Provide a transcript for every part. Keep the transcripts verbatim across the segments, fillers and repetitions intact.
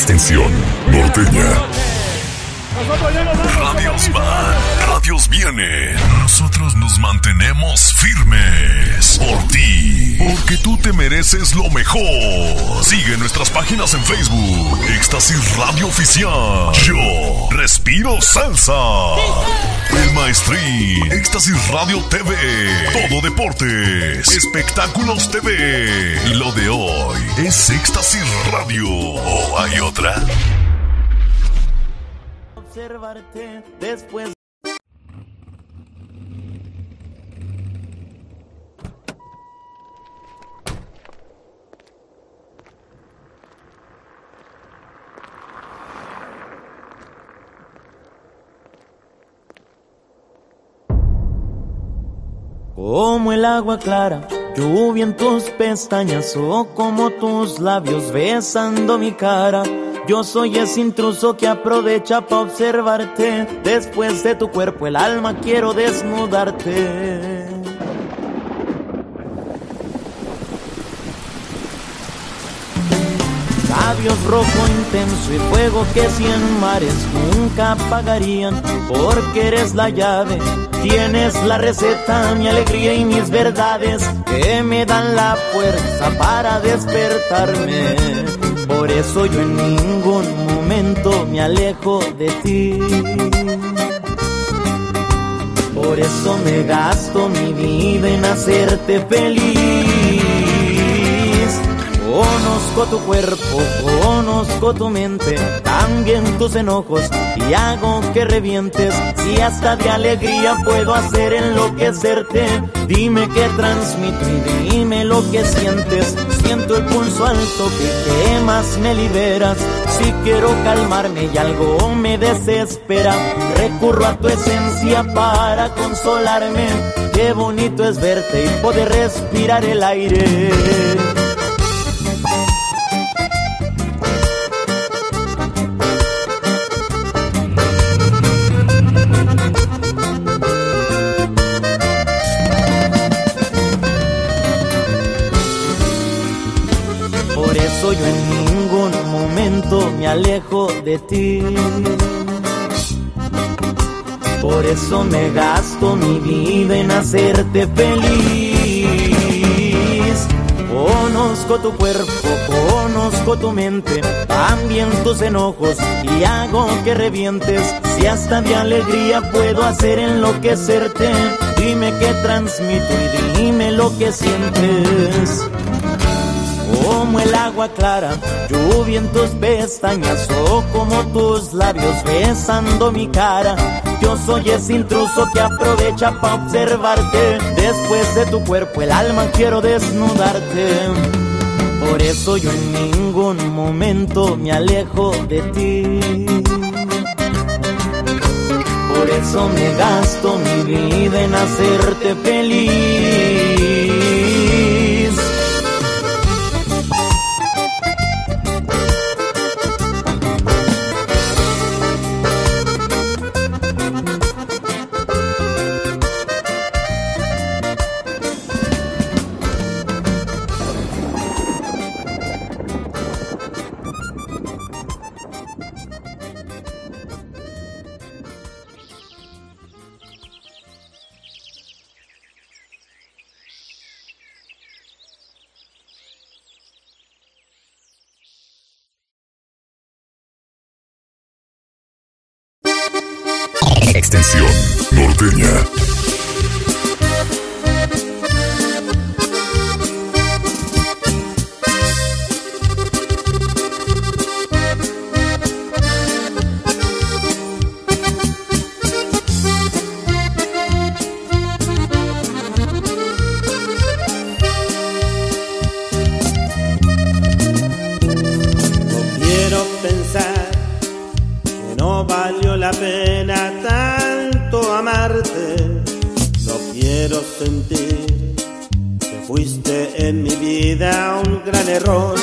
Extensión norteña. Radios van, radios vienen. Nosotros nos mantenemos firmes por ti, porque tú te mereces lo mejor. Sigue nuestras páginas en Facebook: Éxtasis Radio Oficial, Yo Respiro Salsa, El Maestrín, Éxtasis Radio T V, Todo Deportes, Espectáculos T V. Y lo de hoy es Éxtasis Radio. ¿O hay otra? Observarte después. Como el agua clara, lluvia en tus pestañas, o como tus labios besando mi cara. Yo soy ese intruso que aprovecha pa' observarte. Después de tu cuerpo el alma quiero desnudarte. Labios rojo intenso y fuego que cien mares nunca apagarían. Porque eres la llave, tienes la receta, mi alegría y mis verdades que me dan la fuerza para despertarme. Por eso yo en ningún momento me alejo de ti. Por eso me gasto mi vida en hacerte feliz. Conozco tu cuerpo, conozco tu mente, también tus enojos, y hago que revientes. Si hasta de alegría puedo hacer enloquecerte. Dime qué transmito y dime lo que sientes. Siento el pulso alto que quemas, me liberas. Si quiero calmarme y algo me desespera, recurro a tu esencia para consolarme. Qué bonito es verte y poder respirar el aire. Yo en ningún momento me alejo de ti. Por eso me gasto mi vida en hacerte feliz. Conozco tu cuerpo, conozco tu mente, también tus enojos, y hago que revientes. Si hasta de alegría puedo hacer enloquecerte. Dime qué transmito y dime lo que sientes. Como el agua clara, lluvia en tus pestañas, o como tus labios besando mi cara. Yo soy ese intruso que aprovecha pa' observarte. Después de tu cuerpo el alma quiero desnudarte. Por eso yo en ningún momento me alejo de ti. Por eso me gasto mi vida en hacerte feliz. Extensión norteña. Valió la pena tanto amarte. No quiero sentir que fuiste en mi vida un gran error.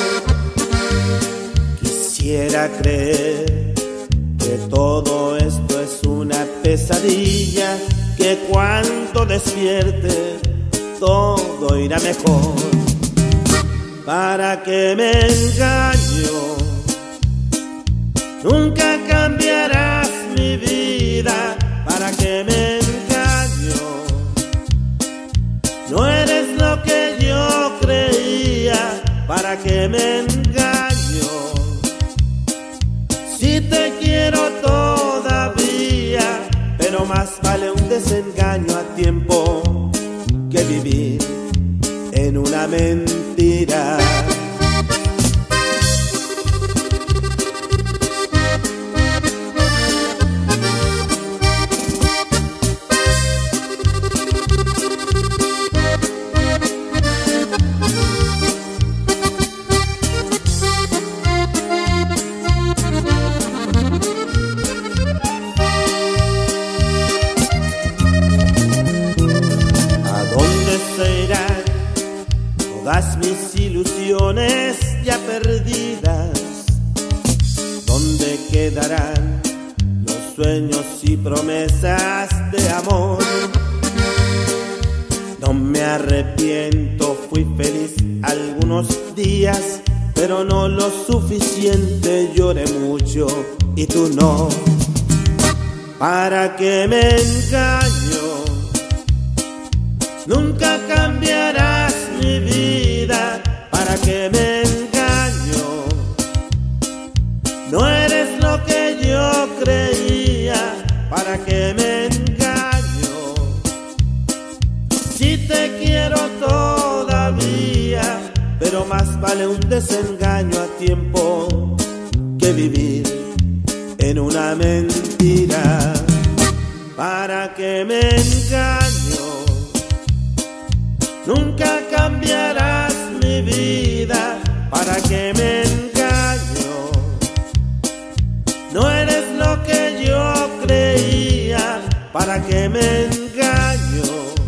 Quisiera creer que todo esto es una pesadilla, que cuando despierte todo irá mejor. ¿Para qué me engaño Nunca cambiarás mi vida, ¿para qué me engaño? No eres lo que yo creía, ¿para qué me engaño? Si te quiero todavía, pero más vale un desengaño a tiempo que vivir en una mentira. Todas mis ilusiones ya perdidas, ¿dónde quedarán los sueños y promesas de amor? No me arrepiento, fui feliz algunos días, pero no lo suficiente, lloré mucho y tú no. ¿Para qué me engaño? Nunca cambiarás mi vida, ¿para qué me engaño? No eres lo que yo creía, ¿para qué me engaño? Si te quiero todavía, pero más vale un desengaño a tiempo que vivir en una mentira. ¿Para qué me engaño? Nunca cambiarás mi vida, ¿para qué me engaño? No eres lo que yo creía, ¿para qué me engaño?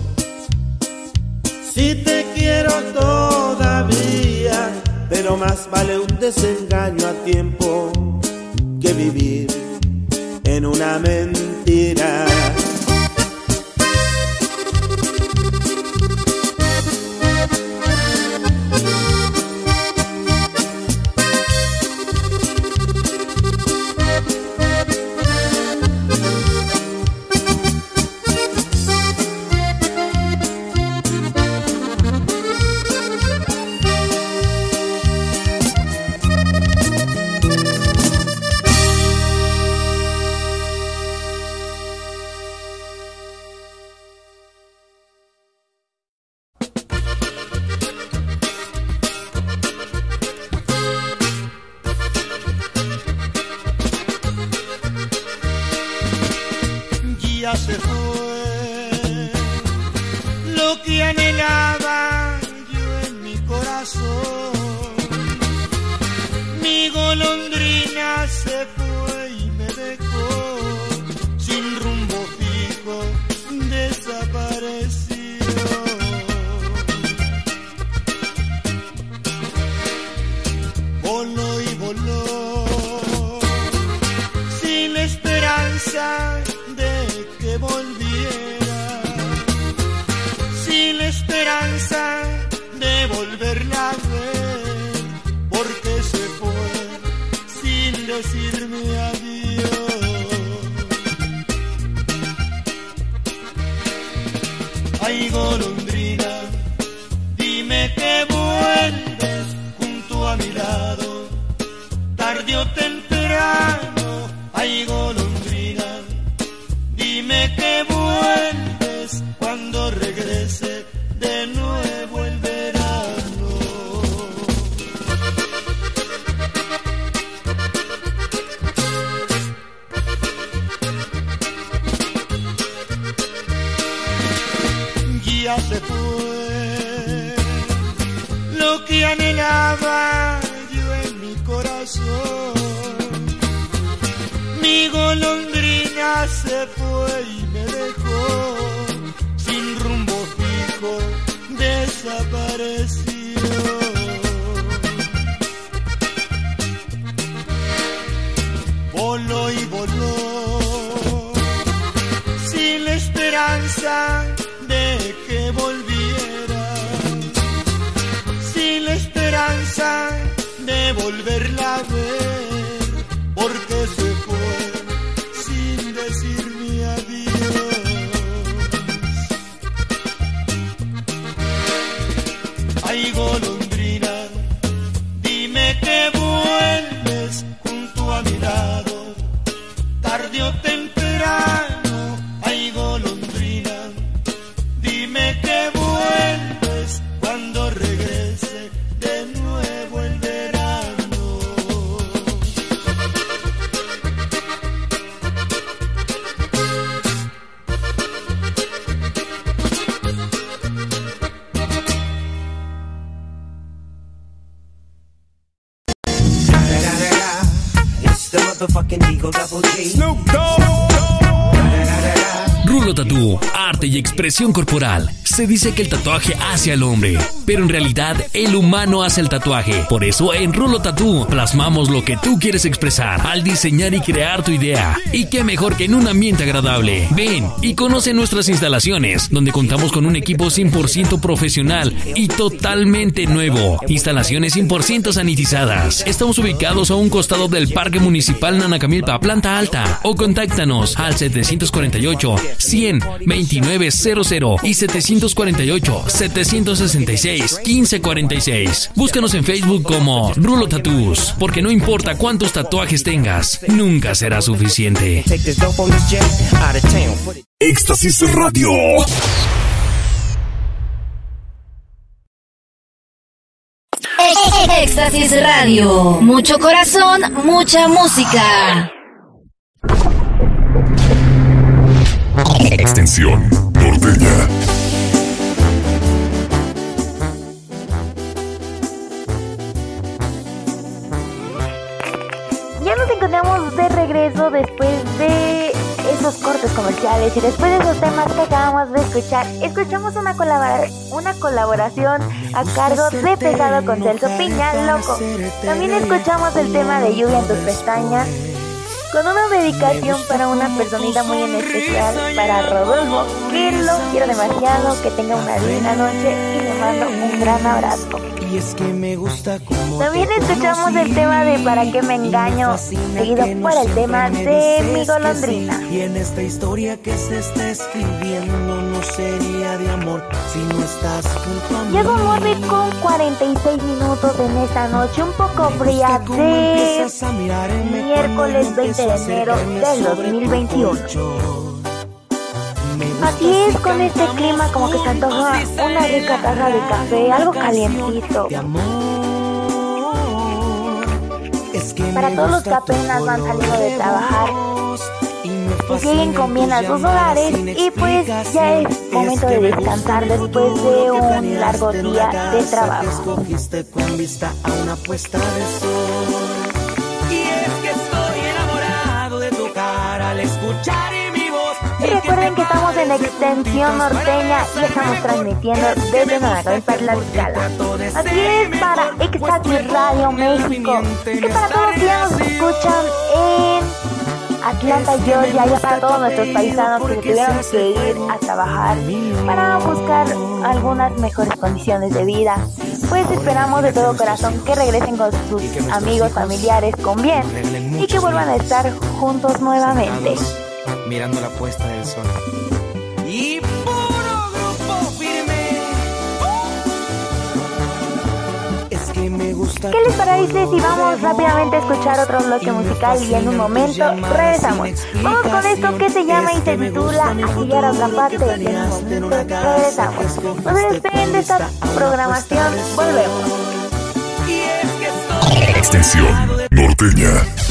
Si te quiero todavía, pero más vale un desengaño a tiempo que vivir en una mentira. Ya se fue lo que anhelaba yo en mi corazón. Mi golondrina se fue y me dejó sin rumbo fijo, desapareció. Voló y voló sin esperanza de que volviera, sin la esperanza de volverla a ver, porque se fue sin decirme adiós. Ay, golondrina, dime que vuelves junto a mi lado, tarde o temprano. Ay, golondrina, dime que vuelves cuando regrese de nuevo el verano. Ya se fue lo que anhelaba yo en mi corazón. Mi golondrina se fue y me dejó sin rumbo fijo, desapareció. Voló y voló sin la esperanza de que volviera, sin la esperanza de volverla a ver, porque tarde o temprano hay golondrina. Dime que vuelves cuando regrese de nuevo el verano. Rulo Tattoo, arte y expresión corporal. Se dice que el tatuaje hace al hombre, pero en realidad el humano hace el tatuaje. Por eso en Rulo Tattoo plasmamos lo que tú quieres expresar al diseñar y crear tu idea. Y qué mejor que en un ambiente agradable. Ven y conoce nuestras instalaciones, donde contamos con un equipo cien por ciento profesional y totalmente nuevo. Instalaciones cien por ciento sanitizadas. Estamos ubicados a un costado del Parque Municipal Nanacamilpa, planta alta. O contáctanos al setecientos cuarenta y ocho, cien, veintinueve cero cero y setecientos cuarenta y ocho, setecientos sesenta y seis, quince cuarenta y seis. Búscanos en Facebook como Rulo Tattoos, porque no importa cuántos tatuajes tengas, nunca será suficiente. Éxtasis Radio. Éxtasis Radio. Mucho corazón, mucha música. Extensión norteña. Ya nos encontramos de regreso después de esos cortes comerciales y después de esos temas que acabamos de escuchar. Escuchamos una, colabora- una colaboración a cargo de Pesado con Celso Piña, Loco. También escuchamos el tema de Lluvia en tus pestañas, con una dedicación para una personita muy en especial, para Rodolfo, que lo quiero demasiado, que tenga una linda noche y le mando un gran abrazo. Y es que me gusta como También escuchamos el tema de Para qué me engaño, seguido por el tema de Mi golondrina. Y en esta historia que se está escribiendo no sería de amor si no estás junto a mí. Llego nueve con cuarenta y seis minutos en esta noche un poco fría de miércoles veinte de enero del dos mil veintiocho. Así es, con este clima como que se antoja una rica taza de café, algo calientito. Para todos los que apenas van saliendo de trabajar y siguen con bien a sus hogares, y pues ya es momento de descansar después de un largo día de trabajo. Y es que estoy enamorado de tu cara al escuchar mi voz. Y recuerden que estamos en Extensión Norteña y estamos transmitiendo desde Nanacamilpa, Tlaxcala. Así es, para Éxtasis Radio México. Y para todos los que ya nos escuchan en Atlanta, Georgia, y para todos nuestros paisanos que tuvieron que ir a trabajar para buscar algunas mejores condiciones de vida. Pues esperamos de todo corazón que regresen con sus amigos, familiares con bien y que vuelvan a estar juntos nuevamente. Mirando la puesta del sol. Y puro grupo firme. Es que me gusta. ¿Qué les parece si vamos rápidamente a escuchar otro bloque musical y en un momento regresamos? Vamos con esto que se llama y se titula Aquí ya era otra parte. Y en un momento regresamos. No se despeguen de esta programación. Volvemos. Extensión norteña.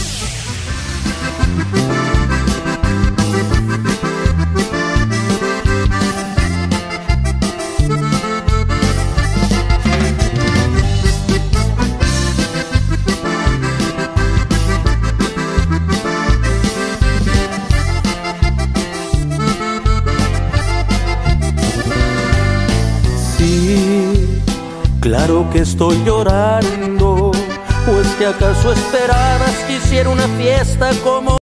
Claro que estoy llorando, o es que acaso esperabas que hiciera una fiesta como